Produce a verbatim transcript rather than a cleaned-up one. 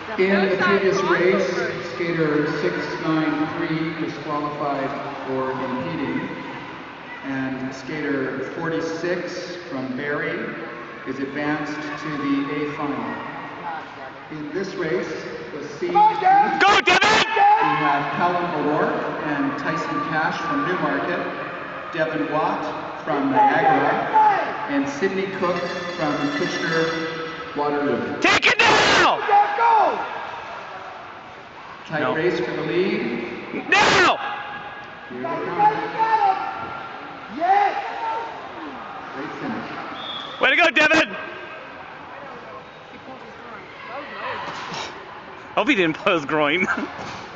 In the previous race, skater six nine three disqualified for impeding, and skater forty-six from Barrie is advanced to the A final. In this race, the C. Go, Devin! We have Callum O'Rourke and Tyson Cash from Newmarket, Devin Watt from Niagara, and Sydney Cook from Kitchener-Waterloo. Take it now! Go! Tight No. race for the lead. Now! Here they come. Yes! Great finish. Way to go, Devin! Hope he didn't pull his groin.